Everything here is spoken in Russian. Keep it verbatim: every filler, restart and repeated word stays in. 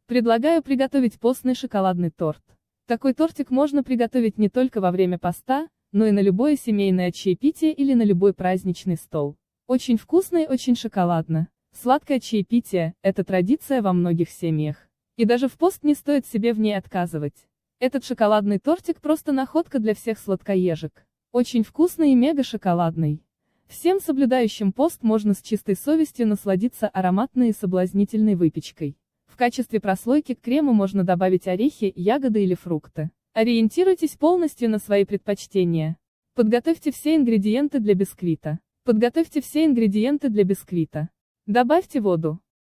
Предлагаю приготовить постный шоколадный торт. Такой тортик можно приготовить не только во время поста, но и на любое семейное чаепитие или на любой праздничный стол. Очень вкусно и очень шоколадно. Сладкое чаепитие – это традиция во многих семьях. И даже в пост не стоит себе в ней отказывать. Этот шоколадный тортик просто находка для всех сладкоежек. Очень вкусный и мега шоколадный. Всем соблюдающим пост можно с чистой совестью насладиться ароматной и соблазнительной выпечкой. В качестве прослойки к крему можно добавить орехи, ягоды или фрукты. Ориентируйтесь полностью на свои предпочтения. Подготовьте все ингредиенты для бисквита. Подготовьте все ингредиенты для бисквита. Добавьте воду.